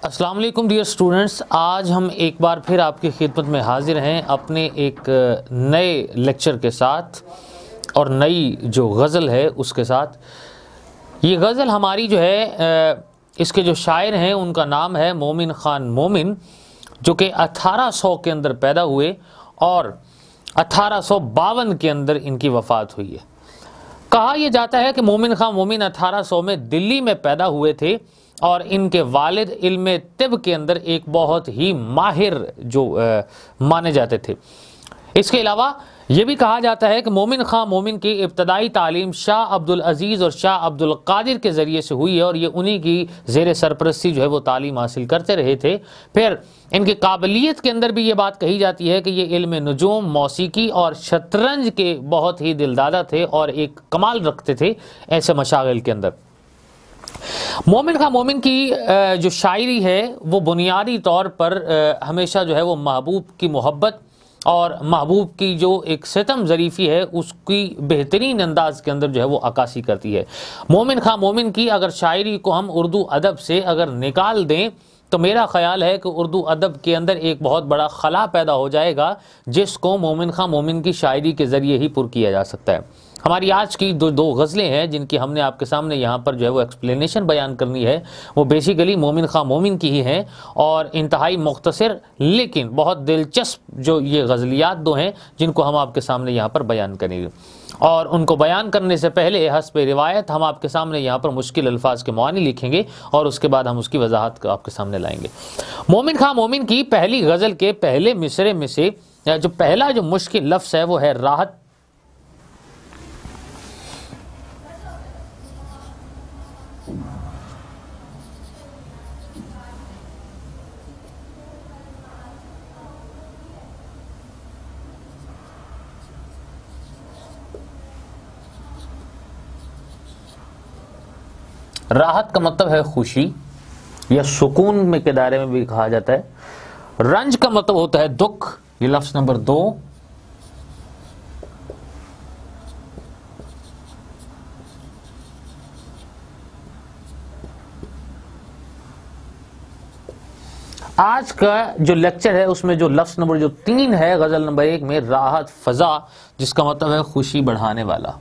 अस्सलाम वालेकुम dear students, आज हम एक बार फिर आपकी खिदमत में हाजिर हैं अपने एक नए लेक्चर के साथ और नई जो गज़ल है उसके साथ। ये गज़ल हमारी जो है इसके जो शायर हैं उनका नाम है मोमिन खान मोमिन, जो कि 1800 के अंदर पैदा हुए और 1852 के अंदर इनकी वफ़ात हुई है। कहा यह जाता है कि मोमिन खान मोमिन 1800 में दिल्ली में पैदा हुए थे और इनके वालिद इल्म तिब के अंदर एक बहुत ही माहिर जो माने जाते थे। इसके अलावा ये भी कहा जाता है कि मोमिन खान मोमिन की इब्तदाई तालीम शाह अब्दुल अजीज़ और शाह अब्दुल कादिर के ज़रिए से हुई है और ये उन्हीं की ज़ेर सरपरस्ती जो है वो तालीम हासिल करते रहे थे। फिर इनकी काबिलियत के अंदर भी ये बात कही जाती है कि ये इल्म नुजूम, मौसीकी और शतरंज के बहुत ही दिलदादा थे और एक कमाल रखते थे ऐसे मशागिल के अंदर। मोमिन खान मोमिन की जो शायरी है वो बुनियादी तौर पर हमेशा जो है वो महबूब की मोहब्बत और महबूब की जो एक सितम ज़रीफ़ी है उसकी बेहतरीन अंदाज के अंदर जो है वो अक्कासी करती है। मोमिन खान मोमिन की अगर शायरी को हम उर्दू अदब से अगर निकाल दें तो मेरा ख़याल है कि उर्दू अदब के अंदर एक बहुत बड़ा खला पैदा हो जाएगा जिसको मोमिन खान मोमिन की शायरी के ज़रिए ही पुर किया जा सकता है। हमारी आज की दो गज़लें हैं जिनकी हमने आपके सामने यहाँ पर जो है वो एक्सप्लेनेशन बयान करनी है, वो बेसिकली मोमिन खान मोमिन की ही हैं और इंतहाई मुख्तसर लेकिन बहुत दिलचस्प जो ये गज़लियात दो हैं जिनको हम आपके सामने यहाँ पर बयान करेंगे। और उनको बयान करने से पहले हस्ब रिवायत हम आपके सामने यहाँ पर मुश्किल अल्फाज के मानी लिखेंगे और उसके बाद हम उसकी वजाहत आपके सामने लाएंगे। मोमिन खान मोमिन की पहली गज़ल के पहले मिसरे में से जो पहला जो मुश्किल लफ्ज़ है वो है राहत। राहत का मतलब है खुशी या सुकून में के दायरे में भी कहा जाता है। रंज का मतलब होता है दुख, ये लफ्ज नंबर 2। आज का जो लेक्चर है उसमें जो लफ्ज नंबर जो 3 है गजल नंबर 1 में राहत फजा, जिसका मतलब है खुशी बढ़ाने वाला।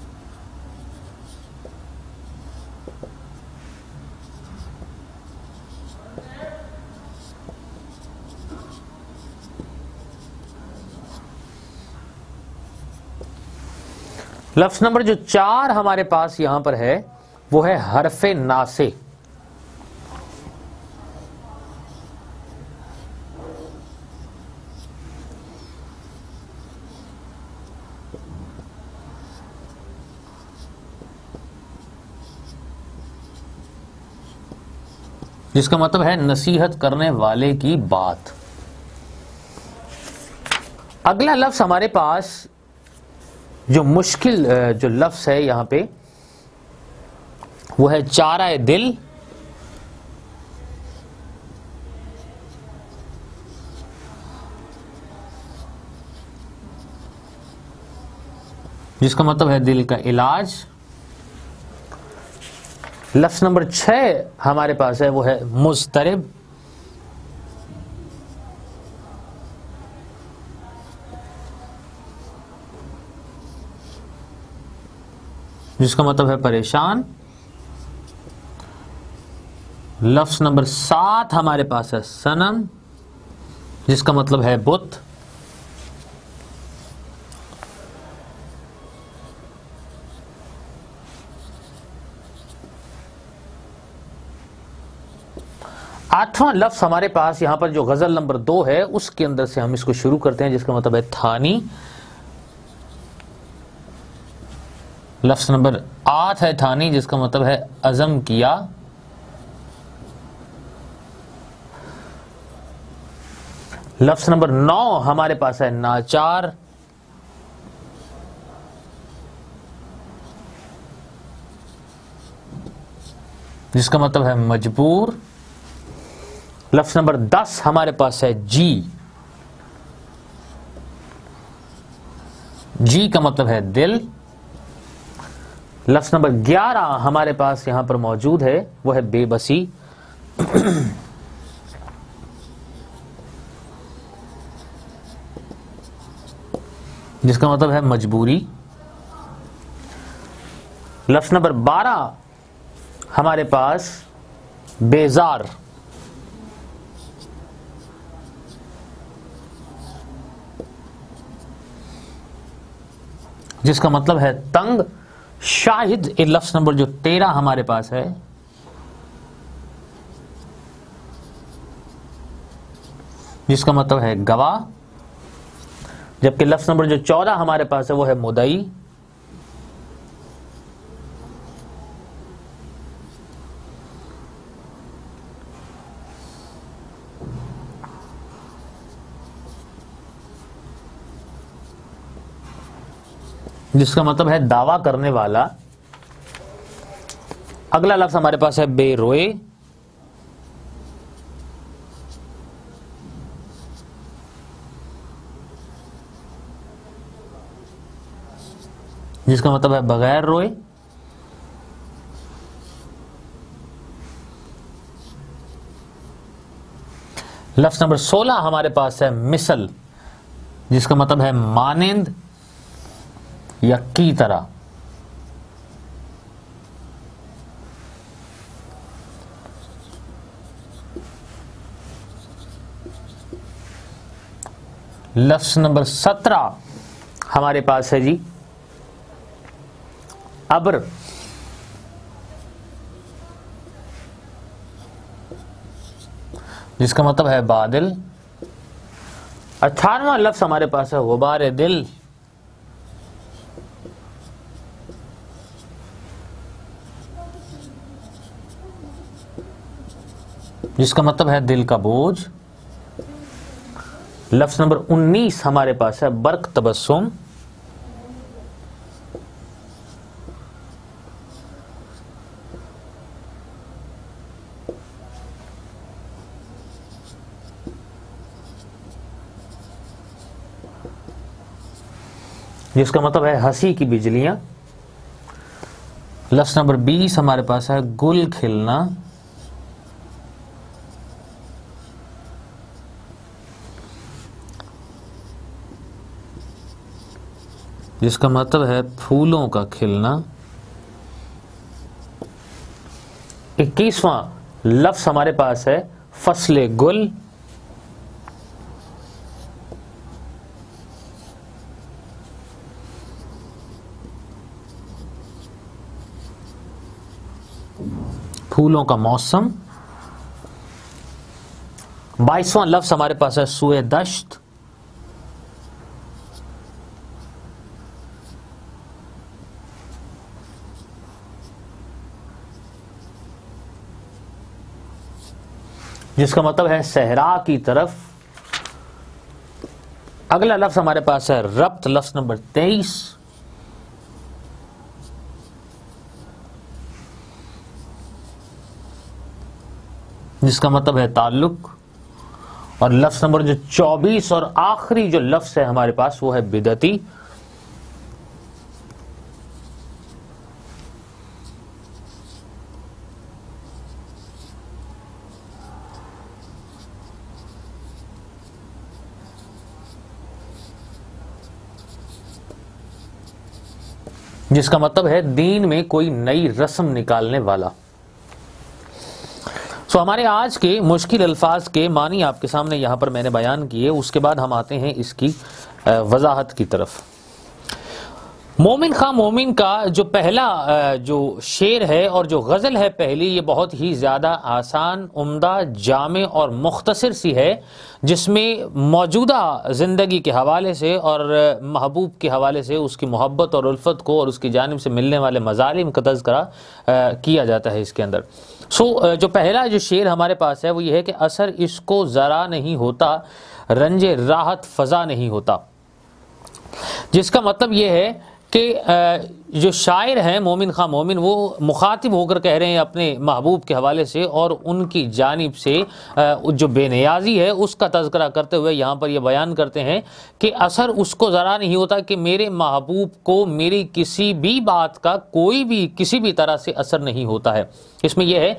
लफ्ज नंबर जो 4 हमारे पास यहां पर है वो है हरफे नासे। जिसका मतलब है नसीहत करने वाले की बात। अगला लफ्ज हमारे पास जो मुश्किल जो लफ्ज है यहां पे वो है चारा दिल। जिसका मतलब है दिल का इलाज। लफ्ज नंबर 6 हमारे पास है वो है मुस्तरिब। जिसका मतलब है परेशान। लफ्ज नंबर 7 हमारे पास है सनम, जिसका मतलब है बुत। आठवां लफ्ज हमारे पास यहां पर जो गजल नंबर 2 है उसके अंदर से हम इसको शुरू करते हैं, जिसका मतलब है थानी। लफ्ज नंबर 8 है थानी, जिसका मतलब है अज़म किया। लफ्ज नंबर 9 हमारे पास है नाचार। जिसका मतलब है मजबूर। लफ्ज नंबर 10 हमारे पास है जी। जी का मतलब है दिल। लफ्ज नंबर 11 हमारे पास यहां पर मौजूद है, वो है बेबसी। जिसका मतलब है मजबूरी। लफ्ज नंबर 12 हमारे पास बेजार, जिसका मतलब है तंग। शाहिद ये लफ्ज नंबर जो 13 हमारे पास है, जिसका मतलब है गवाह। जबकि लफ्ज नंबर जो 14 हमारे पास है वो है मुदई। जिसका मतलब है दावा करने वाला। अगला लफ्ज हमारे पास है बेरोए, जिसका मतलब है बगैर रोए। लफ्ज नंबर 16 हमारे पास है मिसल, जिसका मतलब है मानिंद या की तरह। लफ्ज नंबर 17 हमारे पास है जी अब्र, जिसका मतलब है बादल। 18वां लफ्ज हमारे पास है गुबार दिल, जिसका मतलब है दिल का बोझ। लफ्ज नंबर 19 हमारे पास है बर्क तबस्सुम, जिसका मतलब है हंसी की बिजलियां। लफ्ज नंबर 20 हमारे पास है गुल खिलना, जिसका मतलब है फूलों का खिलना। 21वां लफ्ज हमारे पास है फसले गुल, फूलों का मौसम। 22वां लफ्ज हमारे पास है सुए दश्त, जिसका मतलब है सहरा की तरफ। अगला लफ्ज हमारे पास है रब्त, लफ्ज नंबर 23, जिसका मतलब है ताल्लुक। और लफ्ज नंबर जो 24 और आखिरी जो लफ्ज है हमारे पास वो है बिदती, जिसका मतलब है दीन में कोई नई रस्म निकालने वाला। सो हमारे आज के मुश्किल अल्फाज के मानी आपके सामने यहां पर मैंने बयान किए। उसके बाद हम आते हैं इसकी वजाहत की तरफ। मोमिन खां मोमिन का जो पहला जो शेर है और जो गज़ल है पहली, ये बहुत ही ज़्यादा आसान, उम्दा, जामे और मुख्तसर सी है, जिसमें मौजूदा ज़िंदगी के हवाले से और महबूब के हवाले से उसकी मोहब्बत और उल्फत को और उसकी जानिब से मिलने वाले मज़ालिम का तज़किरा किया जाता है इसके अंदर। जो पहला जो शेर हमारे पास है वो ये है कि असर इसको ज़रा नहीं होता, रंजे राहत फ़ज़ा नहीं होता। जिसका मतलब ये है कि जो शायर हैं मोमिन खां मोमिन, वो मुखातिब होकर कह रहे हैं अपने महबूब के हवाले से और उनकी जानिब से जो बेनियाजी है उसका तज़किरा करते हुए यहाँ पर ये बयान करते हैं कि असर उसको ज़रा नहीं होता कि मेरे महबूब को मेरी किसी भी बात का कोई भी किसी भी तरह से असर नहीं होता है। इसमें यह है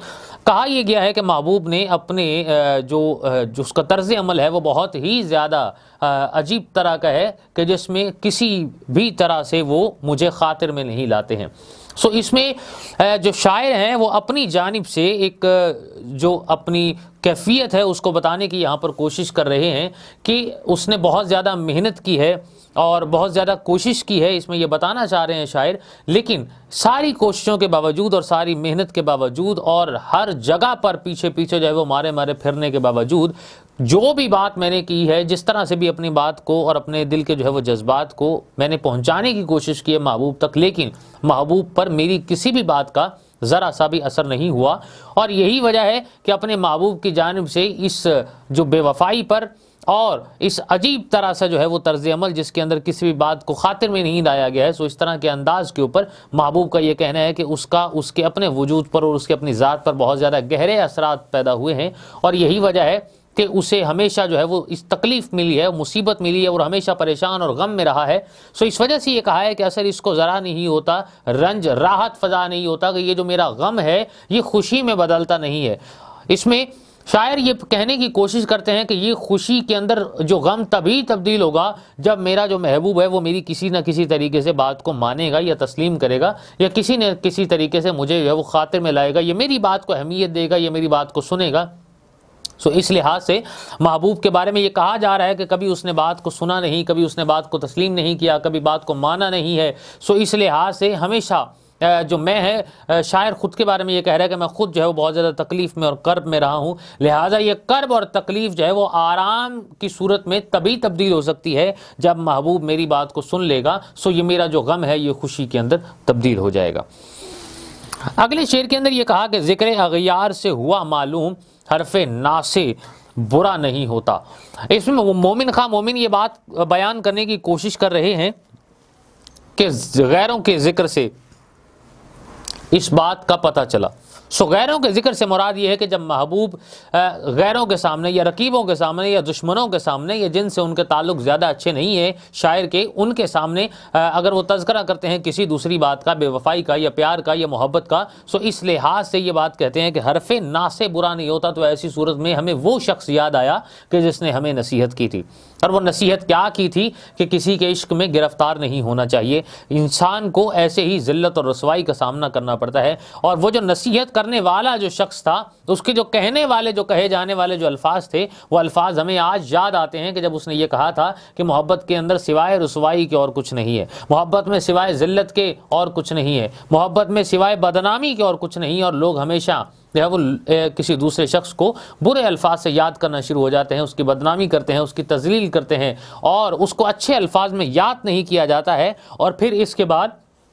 कहा यह गया है कि महबूब ने अपने जो उसका तर्ज अमल है वो बहुत ही ज़्यादा अजीब तरह का है कि जिसमें किसी भी तरह से वो मुझे खातिर में नहीं लाते हैं। सो इसमें जो शायर हैं वो अपनी जानिब से एक जो अपनी कैफियत है उसको बताने की यहाँ पर कोशिश कर रहे हैं कि उसने बहुत ज़्यादा मेहनत की है और बहुत ज़्यादा कोशिश की है, इसमें ये बताना चाह रहे हैं शायर। लेकिन सारी कोशिशों के बावजूद और सारी मेहनत के बावजूद और हर जगह पर पीछे पीछे जो है वो मारे मारे फिरने के बावजूद जो भी बात मैंने की है, जिस तरह से भी अपनी बात को और अपने दिल के जो है वो जज्बात को मैंने पहुंचाने की कोशिश की है महबूब तक, लेकिन महबूब पर मेरी किसी भी बात का ज़रा सा भी असर नहीं हुआ। और यही वजह है कि अपने महबूब की जानिब से इस जो बेवफाई पर और इस अजीब तरह से जो है वो तर्ज अमल जिसके अंदर किसी भी बात को खातिर में नहीं लाया गया है, सो इस तरह के अंदाज के ऊपर महबूब का ये कहना है कि उसके अपने वजूद पर और उसके अपनी ज़ात पर बहुत ज़्यादा गहरे असरात पैदा हुए हैं। और यही वजह है कि उसे हमेशा जो है वो इस तकलीफ़ मिली है, मुसीबत मिली है और हमेशा परेशान और गम में रहा है। सो इस वजह से ये कहा है कि असर इसको ज़रा नहीं होता, रंज राहत फ़ज़ा नहीं होता कि ये जो मेरा गम है ये खुशी में बदलता नहीं है। इसमें शायर ये कहने की कोशिश करते हैं कि ये खुशी के अंदर जो गम तभी तब्दील होगा जब मेरा जो महबूब है वो मेरी किसी न किसी तरीके से बात को मानेगा या तस्लीम करेगा या किसी न किसी तरीके से मुझे जो है वो खातिर में लाएगा, ये मेरी बात को अहमियत देगा, ये मेरी बात को सुनेगा। सो इस लिहाज से महबूब के बारे में ये कहा जा रहा है कि कभी उसने बात को सुना नहीं, कभी उसने बात को तस्लीम नहीं किया, कभी बात को माना नहीं है। सो इस लिहाज से हमेशा जो मैं है, शायर ख़ुद के बारे में ये कह रहा है कि मैं ख़ुद जो है वो बहुत ज़्यादा तकलीफ़ में और कर्ब में रहा हूँ, लिहाजा ये कर्ब और तकलीफ़ जो है वो आराम की सूरत में तभी तब्दील हो सकती है जब महबूब मेरी बात को सुन लेगा। सो ये मेरा जो गम है ये खुशी के अंदर तब्दील हो जाएगा। अगले शेर के अंदर ये कहा कि ज़िक्र अग़यार से हुआ मालूम हरफ़े ना से बुरा नहीं होता। इसमें मोमिन खां मोमिन ये बात बयान करने की कोशिश कर रहे हैं कि गैरों के ज़िक्र से इस बात का पता चला। सो गैरों के ज़िक्र से मुराद ये है कि जब महबूब गैरों के सामने या रकीबों के सामने या दुश्मनों के सामने या जिनसे उनके ताल्लुक़ ज़्यादा अच्छे नहीं है शायर के, उनके सामने अगर वो तज़किरा करते हैं किसी दूसरी बात का, बेवफाई का या प्यार का या मोहब्बत का, सो इस लिहाज से ये बात कहते हैं कि हरफ़े ना से बुरा नहीं होता। तो ऐसी सूरत में हमें वो शख्स याद आया कि जिसने हमें नसीहत की थी, और वो नसीहत क्या की थी कि किसी के इश्क में गिरफ्तार नहीं होना चाहिए। इंसान को ऐसे ही ज़िल्लत और रसवाई का सामना करना पड़ता है। और वो जो नसीहत करने वाला जो शख्स था, उसके जो कहने वाले, जो कहे जाने वाले जो अल्फाज थे, वो अल्फाज हमें आज याद आते हैं कि जब उसने ये कहा था कि मोहब्बत के अंदर सिवाय रसवाई के और कुछ नहीं है, मोहब्बत में सिवाय ज़िल्लत के और कुछ नहीं है, मोहब्बत में सिवाय बदनामी के और कुछ नहीं। और लोग हमेशा जो है वो किसी दूसरे शख्स को बुरे अल्फाज से याद करना शुरू हो जाते हैं, उसकी बदनामी करते हैं, उसकी तज़लील करते हैं और उसको अच्छे अल्फाज में याद नहीं किया जाता है। और फिर इसके बाद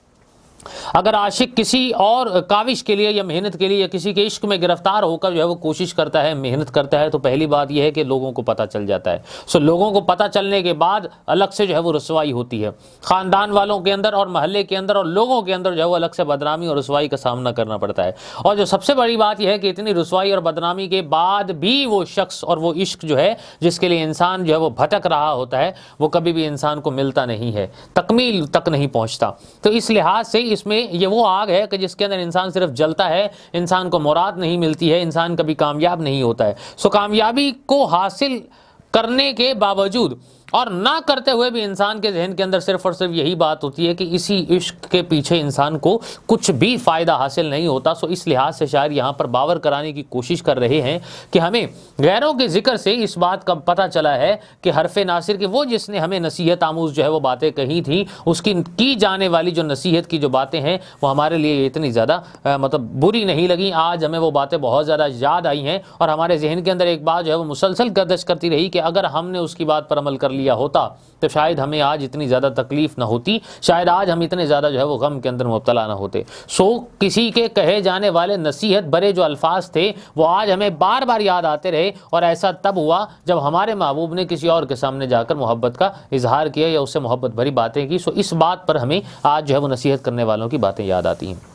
अगर आशिक किसी और काविश के लिए या मेहनत के लिए या किसी के इश्क में गिरफ्तार होकर जो है वो कोशिश करता है, मेहनत करता है, तो पहली बात यह है कि लोगों को पता चल जाता है। सो लोगों को पता चलने के बाद अलग से जो है वो रसवाई होती है, ख़ानदान वालों के अंदर और महल्ले के अंदर और लोगों के अंदर जो है वो अलग से बदनामी और रसवाई का सामना करना पड़ता है। और जो सबसे बड़ी बात यह है कि इतनी रसवाई और बदनामी के बाद भी वो शख्स और वो इश्क जो है जिसके लिए इंसान जो है वो भटक रहा होता है, वो कभी भी इंसान को मिलता नहीं है, तकमील तक नहीं पहुँचता। तो इस लिहाज से इसमें ये वो आग है कि जिसके अंदर इंसान सिर्फ जलता है, इंसान को मुराद नहीं मिलती है, इंसान कभी कामयाब नहीं होता है। सो कामयाबी को हासिल करने के बावजूद और ना करते हुए भी इंसान के जहन के अंदर सिर्फ और सिर्फ यही बात होती है कि इसी इश्क के पीछे इंसान को कुछ भी फ़ायदा हासिल नहीं होता। सो इस लिहाज से शायर यहाँ पर बावर कराने की कोशिश कर रहे हैं कि हमें गैरों के ज़िक्र से इस बात का पता चला है कि हरफ़े नासिर के वो जिसने हमें नसीहत आमूज़ जो है वो बातें कही थी, उसकी की जाने वाली जो नसीहत की जो बातें हैं वो हमारे लिए इतनी ज़्यादा मतलब बुरी नहीं लगी। आज हमें वो बातें बहुत ज़्यादा याद आई हैं और हमारे जहन के अंदर एक बात जो है वो मुसलसल गर्दिश करती रही कि अगर हमने उसकी बात पर अमल कर लिया होता तो शायद हमें आज इतनी ज़्यादा तकलीफ़ ना होती, शायद आज हम इतने ज़्यादा जो है वो गम के अंदर मुब्तला ना होते। सो किसी के कहे जाने वाले नसीहत भरे जो अल्फाज थे वो आज हमें बार बार याद आते रहे, और ऐसा तब हुआ जब हमारे महबूब ने किसी और के सामने जाकर मोहब्बत का इजहार किया या उससे मोहब्बत भरी बातें की। सो इस बात पर हमें आज जो है वो नसीहत करने वालों की बातें याद आती हैं।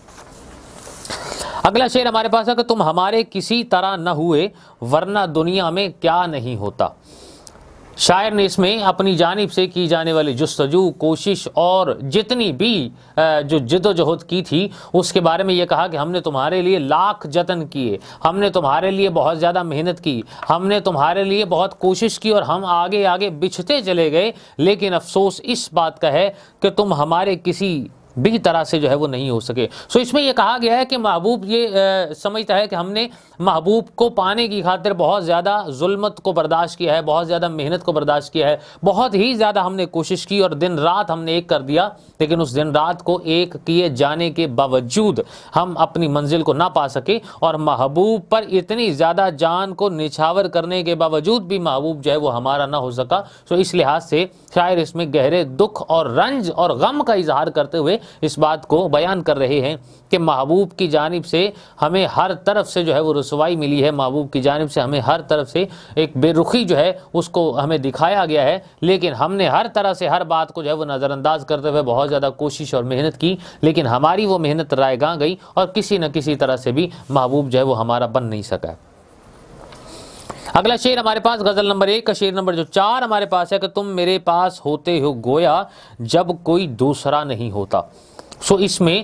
अगला शेर हमारे पास है कि तुम हमारे किसी तरह न हुए वरना दुनिया में क्या नहीं होता। शायर ने इसमें अपनी जानिब से की जाने वाली जुस्तजू, कोशिश और जितनी भी जो जिद्दोजहद की थी उसके बारे में ये कहा कि हमने तुम्हारे लिए लाख जतन किए, हमने तुम्हारे लिए बहुत ज़्यादा मेहनत की, हमने तुम्हारे लिए बहुत कोशिश की और हम आगे आगे बिछते चले गए, लेकिन अफसोस इस बात का है कि तुम हमारे किसी भी तरह से जो है वो नहीं हो सके। सो इसमें यह कहा गया है कि महबूब ये समझता है कि हमने महबूब को पाने की खातिर बहुत ज़्यादा जुल्मत को बर्दाश्त किया है, बहुत ज़्यादा मेहनत को बर्दाश्त किया है, बहुत ही ज़्यादा हमने कोशिश की और दिन रात हमने एक कर दिया, लेकिन उस दिन रात को एक किए जाने के बावजूद हम अपनी मंजिल को ना पा सके और महबूब पर इतनी ज़्यादा जान को निछावर करने के बावजूद भी महबूब जो है वो हमारा ना हो सका। सो इस लिहाज से शायर इसमें गहरे दुख और रंज और गम का इजहार करते हुए इस बात को बयान कर रहे हैं कि महबूब की जानिब से हमें हर तरफ से जो है वो रसवाई मिली है, महबूब की जानिब से हमें हर तरफ से एक बेरुखी जो है उसको हमें दिखाया गया है, लेकिन हमने हर तरह से हर बात को जो है वो नज़रअंदाज करते हुए बहुत ज़्यादा कोशिश और मेहनत की, लेकिन हमारी वो मेहनत रायगां गई और किसी न किसी तरह से भी महबूब जो है वो हमारा बन नहीं सका। अगला शेर हमारे पास गज़ल नंबर 1 का शेर नंबर जो 4 हमारे पास है कि तुम मेरे पास होते हो गोया जब कोई दूसरा नहीं होता। सो इसमें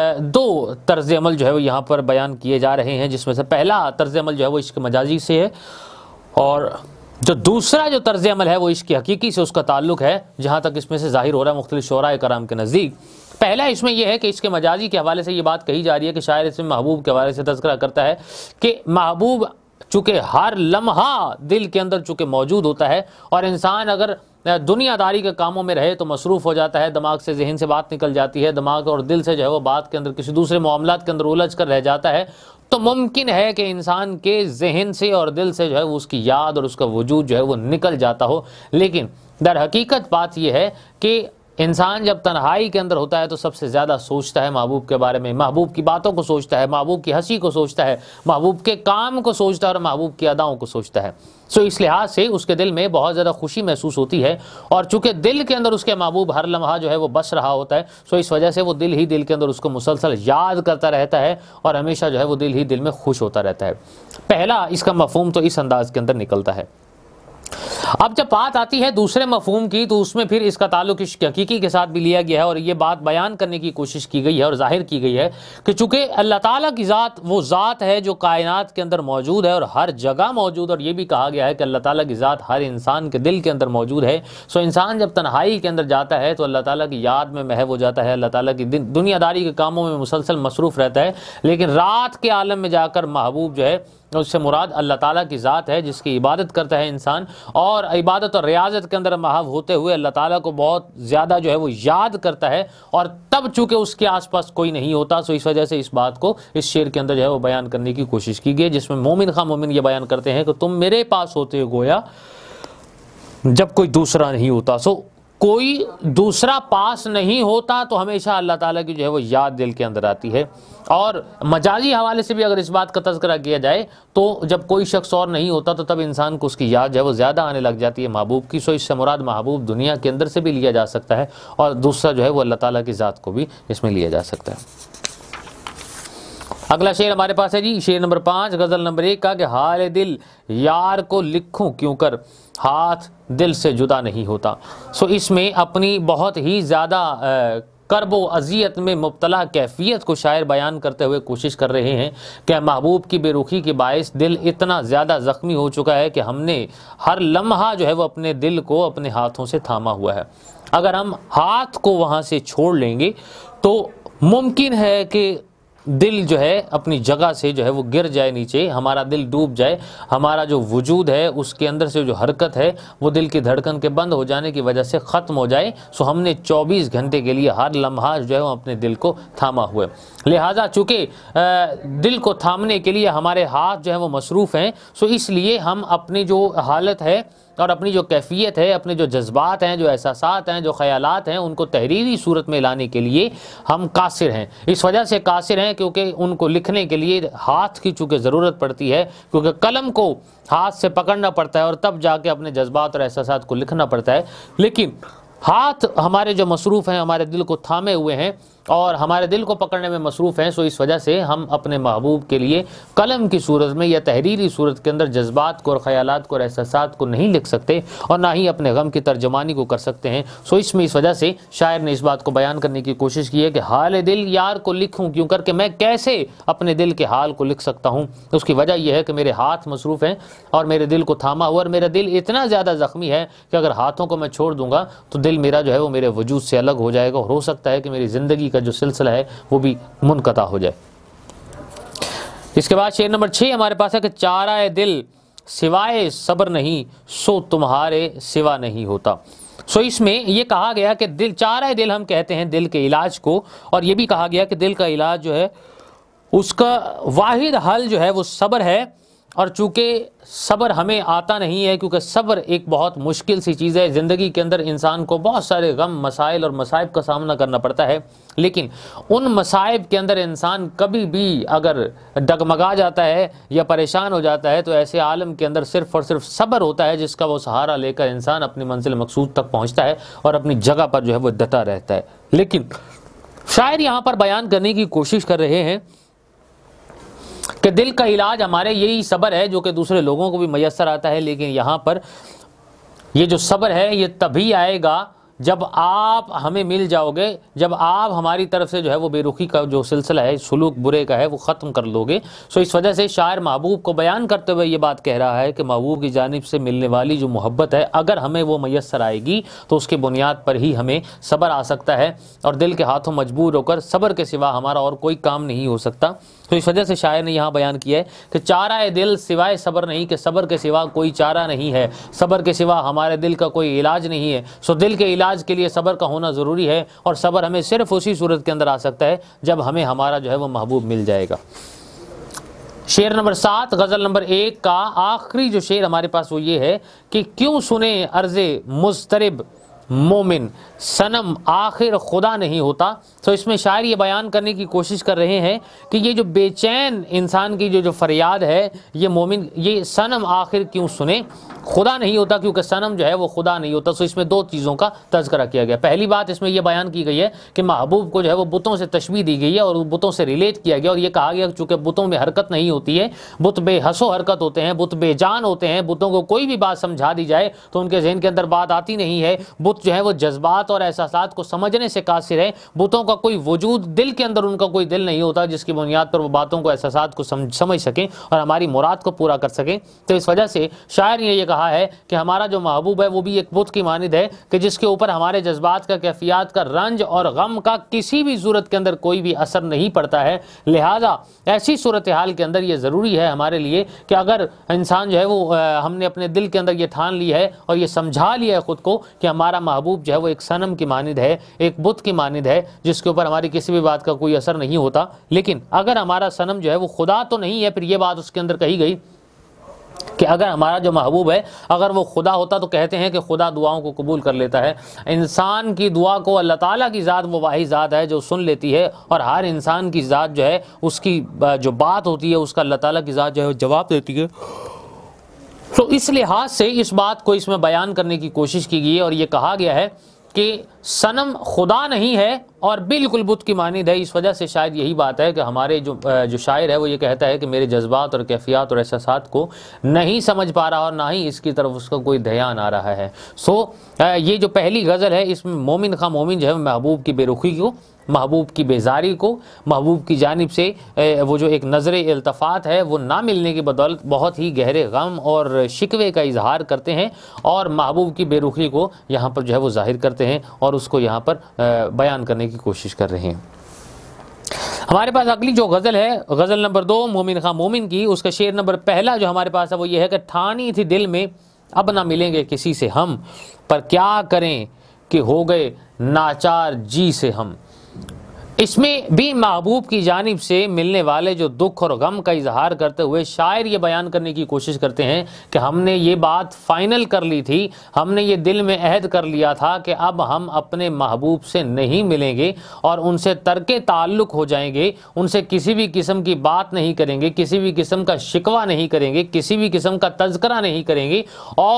दो तर्ज अमल जो है वो यहाँ पर बयान किए जा रहे हैं, जिसमें से पहला तर्ज अमल जो है वो इश्क मजाजी से है और जो दूसरा जो तर्ज अमल है वो इश्क हकीकी से उसका ताल्लुक है, जहाँ तक इसमें से जाहिर हो रहा है मुख्तलिफ शोराए कराम के नज़दीक। पहला इसमें यह है कि इश्क मजाजी के हवाले से ये बात कही जा रही है कि शायर इसमें महबूब के हवाले से तज़किरा करता है कि महबूब चूँकि हर लम्हा दिल के अंदर चूँकि मौजूद होता है और इंसान अगर दुनियादारी के कामों में रहे तो मसरूफ़ हो जाता है, दिमाग से जहन से बात निकल जाती है, दिमाग और दिल से जो है वो बात के अंदर किसी दूसरे मामलात के अंदर उलझ कर रह जाता है, तो मुमकिन है कि इंसान के जहन से और दिल से जो है वो उसकी याद और उसका वजूद जो है वो निकल जाता हो। लेकिन दर हकीकत बात यह है कि इंसान जब तन्हाई के अंदर होता है तो सबसे ज़्यादा सोचता है महबूब के बारे में, महबूब की बातों को सोचता है, महबूब की हंसी को सोचता है, महबूब के काम को सोचता है और महबूब की अदाओं को सोचता है। सो इस लिहाज से उसके दिल में बहुत ज़्यादा खुशी महसूस होती है और चूँकि दिल के अंदर उसके महबूब हर लम्हा जो है वो बस रहा होता है, सो इस वजह से वो दिल ही दिल के अंदर उसको मुसलसल याद करता रहता है और हमेशा जो है वो दिल ही दिल में खुश होता रहता है। पहला इसका मफहूम तो इस अंदाज के अंदर निकलता है। अब जब बात आती है दूसरे मफहूम की तो उसमें फिर इसका ताल्लुक इश्क हकीकी के साथ भी लिया गया है और ये बात बयान करने की कोशिश की गई है और जाहिर की गई है कि चूँकि अल्लाह ताला की ज़ात वो ज़ात है जो कायनात के अंदर मौजूद है और हर जगह मौजूद, और ये भी कहा गया है कि अल्लाह ताला की ज़ात हर इंसान के दिल के अंदर मौजूद है। सो इंसान जब तन्हाई के अंदर जाता है तो अल्लाह ताला की याद में महव हो जाता है, अल्लाह ताला की दुनियादारी के कामों में मुसलसल मसरूफ़ रहता है, लेकिन रात के आलम में जाकर महबूब जो है उससे मुराद अल्लाह ताला की ज़ात है जिसकी इबादत करता है इंसान, और इबादत और रियाजत के अंदर महव होते हुए अल्लाह ताला को बहुत ज़्यादा जो है वो याद करता है और तब चूँकि उसके आसपास कोई नहीं होता। सो इस वजह से इस बात को इस शेर के अंदर जो है वो बयान करने की कोशिश की गई, जिसमें मोमिन खान मोमिन ये बयान करते हैं कि तुम मेरे पास होते हो गोया जब कोई दूसरा नहीं होता। सो कोई दूसरा पास नहीं होता तो हमेशा अल्लाह ताला की जो है वो याद दिल के अंदर आती है। और मजाजी हवाले से भी अगर इस बात का तज़किरा किया जाए तो जब कोई शख्स और नहीं होता तो तब इंसान को उसकी याद जो है वो ज़्यादा आने लग जाती है महबूब की। सो इससे मुराद महबूब दुनिया के अंदर से भी लिया जा सकता है और दूसरा जो है वो अल्लाह ताला की ज़ात को भी इसमें लिया जा सकता है। अगला शेर हमारे पास है जी शेर नंबर 5 गज़ल नंबर 1 का कि हाल दिल यार को लिखूं क्यों कर हाथ दिल से जुदा नहीं होता। सो इसमें अपनी बहुत ही ज़्यादा कर्बो अजियत में मुब्तला कैफियत को शायर बयान करते हुए कोशिश कर रहे हैं कि महबूब की बेरुखी के बायस दिल इतना ज़्यादा ज़ख्मी हो चुका है कि हमने हर लम्हा जो है वो अपने दिल को अपने हाथों से थामा हुआ है। अगर हम हाथ को वहाँ से छोड़ लेंगे तो मुमकिन है कि दिल जो है अपनी जगह से जो है वो गिर जाए नीचे, हमारा दिल डूब जाए, हमारा जो वजूद है उसके अंदर से जो हरकत है वो दिल की धड़कन के बंद हो जाने की वजह से ख़त्म हो जाए। सो हमने 24 घंटे के लिए हर लम्हा जो है वो अपने दिल को थामा हुआ है। लिहाजा चूँकि दिल को थामने के लिए हमारे हाथ जो है वो मसरूफ़ हैं, सो इसलिए हम अपनी जो हालत है और अपनी जो कैफियत है, अपने जो जज्बात हैं, जो एहसासात हैं, जो ख़यालात हैं, उनको तहरीरी सूरत में लाने के लिए हम कासिर हैं। इस वजह से कासिर हैं क्योंकि उनको लिखने के लिए हाथ की चूँकि ज़रूरत पड़ती है, क्योंकि कलम को हाथ से पकड़ना पड़ता है और तब जाके अपने जज्बात और एहसासात को लिखना पड़ता है। लेकिन हाथ हमारे जो मसरूफ़ हैं, हमारे दिल को थामे हुए हैं, और हमारे दिल को पकड़ने में मसरूफ़ हैं। सो इस वजह से हम अपने महबूब के लिए कलम की सूरत में या तहरीरी सूरत के अंदर जज्बात को और ख़यालात को और एहसासात को नहीं लिख सकते और ना ही अपने गम की तर्जमानी को कर सकते हैं। सो इसमें इस वजह से शायर ने इस बात को बयान करने की कोशिश की है कि हाल दिल यार को लिखूँ क्यों करके, मैं कैसे अपने दिल के हाल को लिख सकता हूँ। उसकी वजह यह है कि मेरे हाथ मसरूफ़ हैं और मेरे दिल को थामा हुआ, और मेरा दिल इतना ज़्यादा ज़ख्मी है कि अगर हाथों को मैं छोड़ दूंगा तो दिल मेरा जो है वो मेरे वजूद से अलग हो जाएगा और हो सकता है कि मेरी ज़िंदगी का जो सिलसिला है वो भी मुनक़ता हो जाए। इसके बाद शेर नंबर 6 हमारे पास है कि चारा दिल सिवाय सब्र नहीं, सो तुम्हारे सिवा नहीं होता। सो इसमें यह कहा गया कि दिल, चारा दिल हम कहते हैं दिल के इलाज को, और ये भी कहा गया कि दिल का इलाज जो है उसका वाहिद हल जो है वो सब्र है। और चूँकि सब्र हमें आता नहीं है, क्योंकि सब्र एक बहुत मुश्किल सी चीज़ है। ज़िंदगी के अंदर इंसान को बहुत सारे गम, मसाइल और मसाइब का सामना करना पड़ता है, लेकिन उन मसाइब के अंदर इंसान कभी भी अगर डगमगा जाता है या परेशान हो जाता है तो ऐसे आलम के अंदर सिर्फ़ और सिर्फ सब्र होता है, जिसका वो सहारा लेकर इंसान अपनी मंजिल मकसूद तक पहुँचता है और अपनी जगह पर जो है वो डटा रहता है। लेकिन शायर यहाँ पर बयान करने की कोशिश कर रहे हैं कि दिल का इलाज हमारे यही सब्र है जो कि दूसरे लोगों को भी मैसर आता है, लेकिन यहाँ पर ये जो सब्र है ये तभी आएगा जब आप हमें मिल जाओगे, जब आप हमारी तरफ से जो है वो बेरुखी का जो सिलसिला है, सुलूक बुरे का है, वो ख़त्म कर लोगे। सो इस वजह से शायर महबूब को बयान करते हुए ये बात कह रहा है कि महबूब की जानिब से मिलने वाली जो मोहब्बत है, अगर हमें वो मैसर आएगी तो उसके बुनियाद पर ही हमें सब्र आ सकता है, और दिल के हाथों मजबूर होकर सब्र के सिवा हमारा और कोई काम नहीं हो सकता। तो इस वजह से शायर ने यहाँ बयान किया है कि चारा दिल सिवाय सब्र नहीं, कि सब्र के सिवा कोई चारा नहीं है, सब्र के सिवा हमारे दिल का कोई इलाज नहीं है। सो दिल के इलाज के लिए सब्र का होना ज़रूरी है, और सब्र हमें सिर्फ उसी सूरत के अंदर आ सकता है जब हमें हमारा जो है वो महबूब मिल जाएगा। शेर नंबर 7 गज़ल नंबर 1 का आखिरी जो शेर हमारे पास वो ये है कि क्यों सुने अर्ज़े मुस्तरिब मोमिन, सनम आखिर खुदा नहीं होता। तो इसमें शायर ये बयान करने की कोशिश कर रहे हैं कि ये जो बेचैन इंसान की जो फरियाद है, ये मोमिन, ये सनम आखिर क्यों सुने, खुदा नहीं होता, क्योंकि सनम जो है वो खुदा नहीं होता। तो इसमें दो चीज़ों का तज़किरा किया गया। पहली बात इसमें यह बयान की गई है कि महबूब को जो है वो बुतों से तशबीह दी गई है और बुतों से रिलेट किया गया, और ये कहा गया चूँकि बुतों में हरकत नहीं होती है, बुत बेहसो हरकत होते हैं, बुत बेजान होते हैं, बुतों को कोई भी बात समझा दी जाए तो उनके जहन के अंदर बात आती नहीं है। बुत जो है वो जज्बात और एहसासात को समझने से कासिर है, बुतों का कोई वजूद, दिल के अंदर उनका कोई दिल नहीं होता जिसकी बुनियाद पर वो बातों को, एहसासात को समझ सकें और हमारी मुराद को पूरा कर सकें। तो इस वजह से शायर ने यह कहा है कि हमारा जो महबूब है वो भी एक बुत की मानिद है कि जिसके ऊपर हमारे जज्बात का, कैफियत का, रंज और गम का किसी भी सूरत के अंदर कोई भी असर नहीं पड़ता है। लिहाजा ऐसी सूरत हाल के अंदर ये ज़रूरी है हमारे लिए कि अगर इंसान जो है वो हमने अपने दिल के अंदर ये ठान ली है और ये समझा लिया है ख़ुद को कि हमारा महबूब जो है वो एक सनम की मानिद है, एक बुत की मानिद है जिसके ऊपर हमारी किसी भी बात का कोई असर नहीं होता। लेकिन अगर हमारा सनम जो है वो खुदा तो नहीं है, फिर ये बात उसके अंदर कही गई कि अगर हमारा जो महबूब है अगर वो खुदा होता तो कहते हैं कि खुदा दुआओं को कबूल कर लेता है। इंसान की दुआ को अल्लाह ताला की ज़ात वो वाही ज़ात है जो सुन लेती है, और हर इंसान की ज़ात जो है उसकी जो बात होती है उसका अल्लाह ताला की ज़ात जो है जवाब देती है। तो इस लिहाज से इस बात को इसमें बयान करने की कोशिश की गई है और ये कहा गया है कि सनम खुदा नहीं है और बिल्कुल बुत की मानिद है। इस वजह से शायद यही बात है कि हमारे जो शायर है वो ये कहता है कि मेरे जज्बात और कैफियत और एहसासात को नहीं समझ पा रहा और ना ही इसकी तरफ उसका कोई ध्यान आ रहा है। ये जो पहली गज़ल है इसमें मोमिन खां मोमिन जो है महबूब की बेरुखी को, महबूब की बेजारी को, महबूब की जानिब से वो जो एक नज़र इल्तफ़ात है वो ना मिलने की बदौलत बहुत ही गहरे गम और शिकवे का इजहार करते हैं और महबूब की बेरुखी को यहाँ पर जो है वो ज़ाहिर करते हैं और उसको यहाँ पर बयान करने की कोशिश कर रहे हैं। हमारे पास अगली जो गज़ल है गज़ल नंबर 2 मोमिन खां मोमिन की, उसका शेर नंबर पहला जो हमारे पास है वो ये है कि ठानी थी दिल में अब ना मिलेंगे किसी से हम, पर क्या करें कि हो गए नाचार जी से हम। इसमें भी महबूब की जानिब से मिलने वाले जो दुख और गम का इजहार करते हुए शायर ये बयान करने की कोशिश करते हैं कि हमने ये बात फ़ाइनल कर ली थी, हमने ये दिल में अहद कर लिया था कि अब हम अपने महबूब से नहीं मिलेंगे और उनसे तर्के ताल्लुक़ हो जाएंगे, उनसे किसी भी किस्म की बात नहीं करेंगे, किसी भी किस्म का शिकवा नहीं करेंगे, किसी भी किस्म का तज़किरा नहीं करेंगे और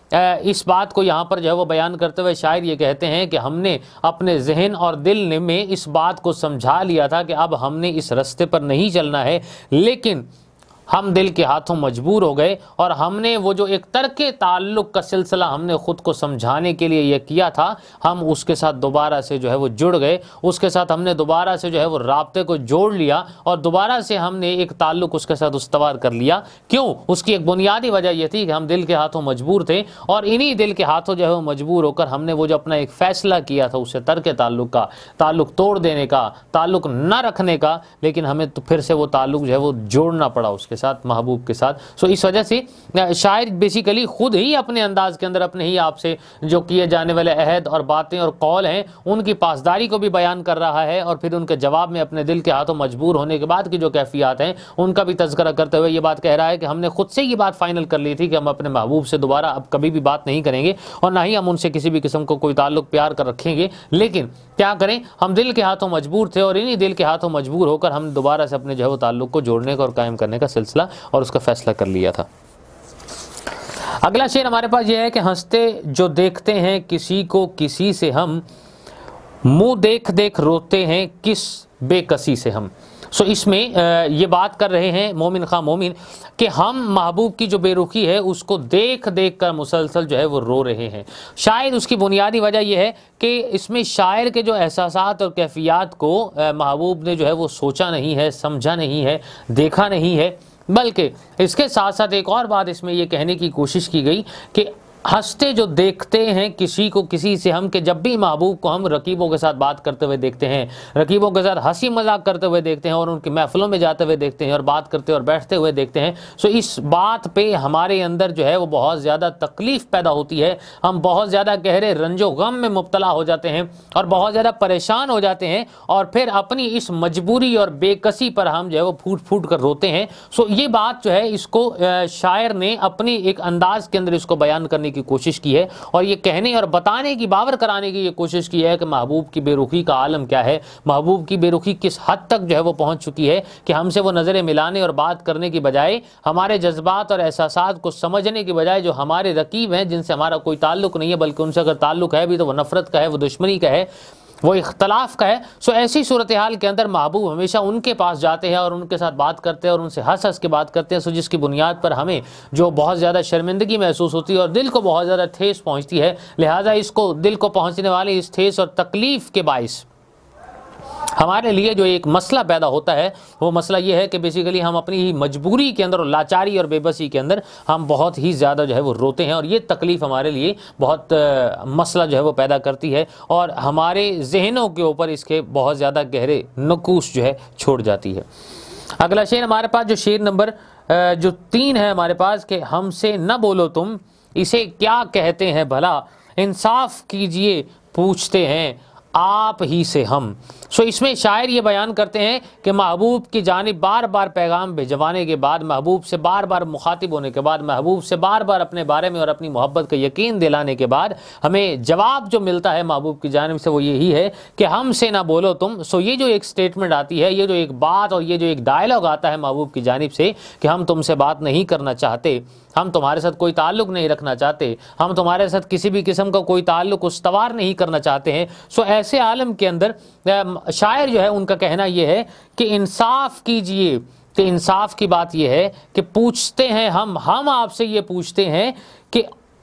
इस बात को यहाँ पर जो है वो बयान करते हुए शायर ये कहते हैं कि हमने अपने जहन और दिल में इस बात को समझा लिया था कि अब हमने इस रास्ते पर नहीं चलना है, लेकिन हम दिल के हाथों मजबूर हो गए और हमने वो जो एक तर्के ताल्लुक़ का सिलसिला हमने ख़ुद को समझाने के लिए ये किया था, हम उसके साथ दोबारा से जो है वो जुड़ गए, उसके साथ हमने दोबारा से जो है वो राब्ते को जोड़ लिया और दोबारा से हमने एक ताल्लुक़ उसके साथ उस्तवार कर लिया। क्यों? उसकी एक बुनियादी वजह ये थी कि हम दिल के हाथों मजबूर थे और इन्हीं दिल के हाथों जो है वो मजबूर होकर हमने वो जो अपना एक फ़ैसला किया था उससे तर्के ताल्लुक़ का, ताल्लुक़ तोड़ देने का, ताल्लुक़ न रखने का, लेकिन हमें तो फिर से वो ताल्लुक़ जो है वो जोड़ना पड़ा उसके साथ, महबूब के साथ। सो इस वजह से शायर बेसिकली खुद ही अपने अंदाज के अंदर अपने ही आप से जो किए जाने वाले अहद और बातें और कौल हैं उनकी पासदारी को भी बयान कर रहा है और फिर उनके जवाब में अपने दिल के हाथों मजबूर होने के बाद की जो कैफियत हैं उनका भी तज़किरा करते हुए ये बात कह रहा है कि हमने खुद से ये बात फाइनल कर ली थी कि हम अपने महबूब से दोबारा अब कभी भी बात नहीं करेंगे और ना ही हम उनसे किसी भी किस्म को कोई ताल्लुक़ प्यार कर रखेंगे, लेकिन क्या करें, हम दिल के हाथों मजबूर थे और इन्हीं दिल के हाथों मजबूर होकर हम दोबारा से अपने जो है वो ताल्लुक़ को जोड़ने का और कायम करने का सिलसिला और उसका फैसला कर लिया था। अगला शेर हमारे पास यह है कि हंसते जो देखते हैं किसी को किसी से हम, मुंह देख देख रोते हैं किस बेकसी से हम। सो इसमें ये बात कर रहे हैं मोमिन खां मोमिन कि हम महबूब की जो बेरुखी है उसको देख देख कर मुसलसल जो है वो रो रहे हैं। शायद उसकी बुनियादी वजह यह है कि इसमें शायर के जो एहसासात और कैफियत को महबूब ने जो है वो सोचा नहीं है, समझा नहीं है, देखा नहीं है, बल्कि इसके साथ साथ एक और बात इसमें यह कहने की कोशिश की गई कि हंसते जो देखते हैं किसी को किसी से हम, कि जब भी महबूब को हम रकीबों के साथ बात करते हुए देखते हैं, रकीबों के साथ हंसी मजाक करते हुए देखते हैं और उनकी महफिलों में जाते हुए देखते हैं और बात करते और बैठते हुए देखते हैं, सो इस बात पे हमारे अंदर जो है वो बहुत ज़्यादा तकलीफ़ पैदा होती है। हम बहुत ज़्यादा गहरे रंजो गम में मुब्तला हो जाते हैं और बहुत ज़्यादा परेशान हो जाते हैं और फिर अपनी इस मजबूरी और बेकसी पर हम जो है वो फूट फूट कर रोते हैं। सो ये बात जो है इसको शायर ने अपनी एक अंदाज के अंदर इसको बयान करने की कोशिश की है और ये कहने और बताने की, बावर कराने की ये कोशिश की है कि महबूब की बेरुखी का आलम क्या है, महबूब की बेरुखी किस हद तक जो है वो पहुंच चुकी है कि हमसे वो नज़रें मिलाने और बात करने की बजाय हमारे जज्बात और एहसासात को समझने की बजाय जो हमारे रकीब हैं जिनसे हमारा कोई ताल्लुक़ नहीं है, बल्कि उनसे अगर ताल्लुक़ है भी तो वो नफ़रत का है, वो दुश्मनी का है, वो इख्तलाफ का है। सो ऐसी सूरत हाल के अंदर महबूब हमेशा उनके पास जाते हैं और उनके साथ बात करते हैं और उनसे हंस हंस के बात करते हैं, सो जिसकी बुनियाद पर हमें जो बहुत ज़्यादा शर्मिंदगी महसूस होती है और दिल को बहुत ज़्यादा ठेस पहुंचती है। लिहाजा इसको दिल को पहुंचने वाली इस ठेस और तकलीफ़ के बाइस हमारे लिए जो एक मसला पैदा होता है वो मसला ये है कि बेसिकली हम अपनी ही मजबूरी के अंदर और लाचारी और बेबसी के अंदर हम बहुत ही ज़्यादा जो है वो रोते हैं और ये तकलीफ़ हमारे लिए बहुत मसला जो है वो पैदा करती है और हमारे जहनों के ऊपर इसके बहुत ज़्यादा गहरे नकूश जो है छोड़ जाती है। अगला शेर हमारे पास जो शेर नंबर जो 3 है हमारे पास कि हमसे न बोलो तुम इसे क्या कहते हैं भला, इंसाफ कीजिए पूछते हैं आप ही से हम। सो इसमें शायर ये बयान करते हैं कि महबूब की जानिब बार बार पैगाम भिजवाने के बाद, महबूब से बार बार मुखातिब होने के बाद, महबूब से बार बार अपने बारे में और अपनी मोहब्बत का यकीन दिलाने के बाद हमें जवाब जो मिलता है महबूब की जानिब से वो यही है कि हमसे ना बोलो तुम। सो ये जो एक स्टेटमेंट आती है, ये जो एक बात और ये जो एक डायलॉग आता है महबूब की जानिब से कि हम तुमसे बात नहीं करना चाहते, हम तुम्हारे साथ कोई ताल्लुक़ नहीं रखना चाहते, हम तुम्हारे साथ किसी भी किस्म का कोई ताल्लुक़ उस्तवार नहीं करना चाहते हैं। सो ऐसे आलम के अंदर शायर जो है उनका कहना यह है कि इंसाफ कीजिए। तो इंसाफ की बात यह है कि पूछते हैं हम आपसे ये पूछते हैं कि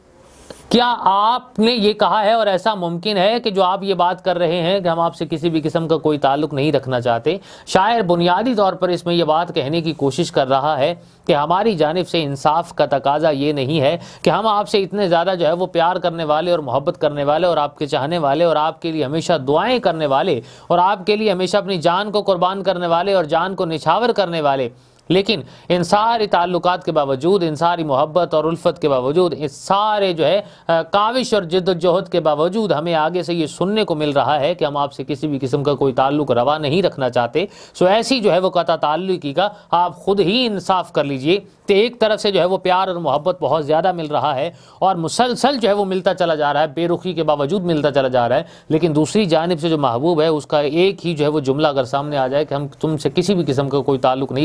क्या आपने ये कहा है और ऐसा मुमकिन है कि जो आप ये बात कर रहे हैं कि हम आपसे किसी भी किस्म का कोई ताल्लुक़ नहीं रखना चाहते। शायर बुनियादी तौर पर इसमें यह बात कहने की कोशिश कर रहा है कि हमारी जानिब से इंसाफ का तकाजा ये नहीं है कि हम आपसे इतने ज़्यादा जो है वो प्यार करने वाले और मोहब्बत करने वाले और आपके चाहने वाले और आपके लिए हमेशा दुआएं करने वाले और आपके लिए हमेशा अपनी जान को कुर्बान करने वाले और जान को निछावर करने वाले, लेकिन इन सारी ताल्लुकात के बावजूद, इन सारी मोहब्बत और उल्फत के बावजूद, इस सारे जो है काविश और जिद्दोजहद के बावजूद हमें आगे से ये सुनने को मिल रहा है कि हम आपसे किसी भी किस्म का कोई ताल्लुक रवा नहीं रखना चाहते। सो ऐसी जो है वो कता ताल्लुकी का आप खुद ही इंसाफ कर लीजिए। तो एक तरफ से जो है वो प्यार और मोहब्बत बहुत ज़्यादा मिल रहा है और मुसलसल जो है वो मिलता चला जा रहा है, बेरुखी के बावजूद मिलता चला जा रहा है, लेकिन दूसरी जानिब से जो महबूब है उसका एक ही जो है वो जुमला अगर सामने आ जाए कि हम तुमसे किसी भी किस्म का कोई ताल्लुक नहीं रखना चाहते,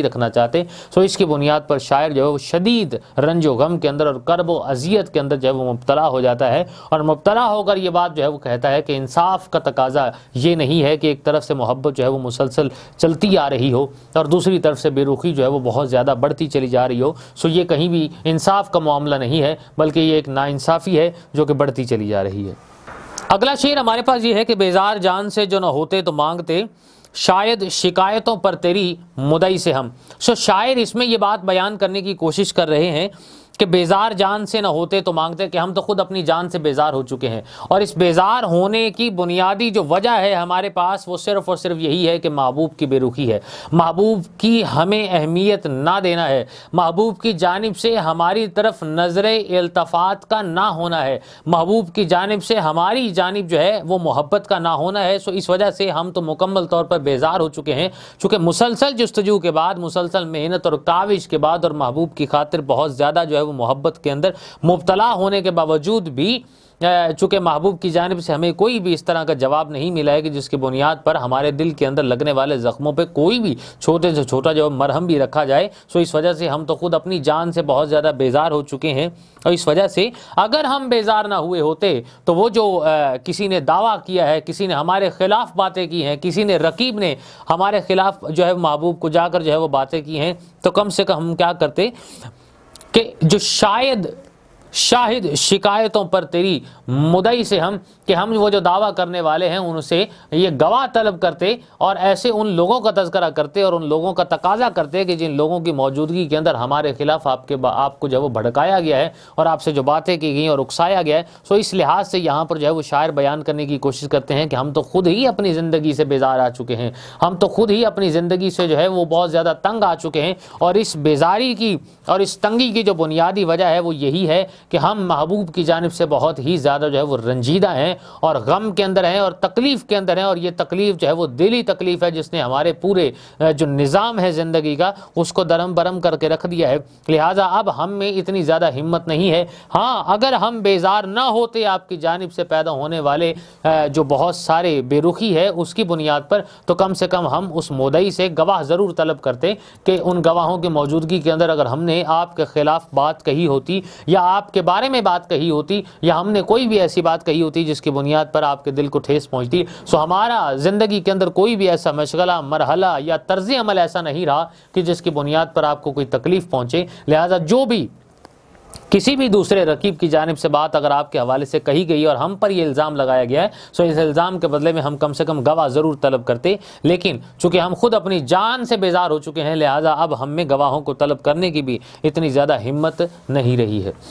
जाते। सो इसकी बुनियाद पर शायर जो है वो शदीद रंजो गम के अंदर और करब व अजियत के अंदर जो है वो मुब्तला हो जाता है, और मुब्तला होकर ये बात जो है वो कहता है कि इंसाफ का तकाजा ये नहीं है कि एक तरफ से मोहब्बत जो है वो मुसलसल चलती आ रही हो और दूसरी तरफ से बेरुखी जो है वो बहुत ज़्यादा बढ़ती चली जा रही हो। सो ये कहीं भी इंसाफ का मामला नहीं है, बल्कि ये एक नाइंसाफ़ी है जो कि बढ़ती चली जा रही है। अगला शेर हमारे पास ये है कि बेजार जान से जो न होते तो मांगते, शायद शिकायतों पर तेरी मुदई से हम। सो शायर इसमें ये बात बयान करने की कोशिश कर रहे हैं कि बेजार जान से न होते तो मांगते, कि हम तो खुद अपनी जान से बेजार हो चुके हैं, और इस बेजार होने की बुनियादी जो वजह है हमारे पास वो सिर्फ़ और सिर्फ यही है कि महबूब की बेरुखी है, महबूब की हमें अहमियत ना देना है, महबूब की जानिब से हमारी तरफ नज़र इल्तफ़ात का ना होना है, महबूब की जानिब से हमारी जानिब जो है वो मोहब्बत का ना होना है। सो इस वजह से हम तो मुकम्मल तौर पर बेजार हो चुके हैं, चूँकि मुसलसल जुस्तजू के बाद, मुसलसल मेहनत और काविश के बाद और महबूब की खातिर बहुत ज़्यादा जो है मोहब्बत के अंदर मुब्तला होने के बावजूद भी चूँकि महबूब की जानिब से हमें कोई भी इस तरह का जवाब नहीं मिला है कि जिसकी बुनियाद पर हमारे दिल के अंदर लगने वाले ज़ख्मों पे कोई भी छोटे से छोटा जो मरहम भी रखा जाए। सो इस वजह से हम तो खुद अपनी जान से बहुत ज़्यादा बेजार हो चुके हैं, और इस वजह से अगर हम बेजार ना हुए होते तो वो जो किसी ने दावा किया है, किसी ने हमारे ख़िलाफ़ बातें की हैं, किसी ने रकीब ने हमारे ख़िलाफ़ जो है महबूब को जाकर जो है वो बातें की हैं, तो कम से कम हम क्या करते कि जो शाहिद शिकायतों पर तेरी मुदई से हम, कि हम वो जो दावा करने वाले हैं उनसे ये गवाह तलब करते और ऐसे उन लोगों का तज़किरा करते और उन लोगों का तकाजा करते कि जिन लोगों की मौजूदगी के अंदर हमारे खिलाफ आपको जो वो भड़काया गया है और आपसे जो बातें की गई और उकसाया गया है। सो इस लिहाज से यहाँ पर जो है वो शायर बयान करने की कोशिश करते हैं कि हम तो खुद ही अपनी ज़िंदगी से बेजार आ चुके हैं, हम तो खुद ही अपनी ज़िंदगी से जो है वो बहुत ज़्यादा तंग आ चुके हैं, और इस बेजारी की और इस तंगी की जो बुनियादी वजह है वो यही है कि हम महबूब की जानिब से बहुत ही ज़्यादा जो है वो रंजीदा हैं और गम के अंदर हैं और तकलीफ़ के अंदर हैं, और ये तकलीफ़ जो है वो दिली तकलीफ़ है जिसने हमारे पूरे जो निज़ाम है ज़िंदगी का उसको दरम बरम करके रख दिया है। लिहाजा अब हम में इतनी ज़्यादा हिम्मत नहीं है। हाँ, अगर हम बेजार ना होते आपकी जानिब से पैदा होने वाले जो बहुत सारे बेरुखी है उसकी बुनियाद पर, तो कम से कम हम उस मुदई से गवाह ज़रूर तलब करते कि उन गवाहों की मौजूदगी के अंदर अगर हमने आपके ख़िलाफ़ बात कही होती या आपके बारे में बात कही होती या हमने कोई भी ऐसी बात कही होती जिसकी बुनियाद पर आपके दिल को ठेस पहुंचती, सो हमारा ज़िंदगी के अंदर कोई भी ऐसा मशगला, मरहला या तर्ज़ अमल ऐसा नहीं रहा कि जिसकी बुनियाद पर आपको कोई तकलीफ़ पहुंचे। लिहाजा जो भी किसी भी दूसरे रकीब की जानिब से बात अगर आपके हवाले से कही गई और हम पर यह इल्ज़ाम लगाया गया है, सो इस इल्ज़ाम के बदले में हम कम से कम गवाह ज़रूर तलब करते, लेकिन चूँकि हम खुद अपनी जान से बेजार हो चुके हैं, लिहाजा अब हम में गवाहों को तलब करने की भी इतनी ज़्यादा हिम्मत नहीं रही है।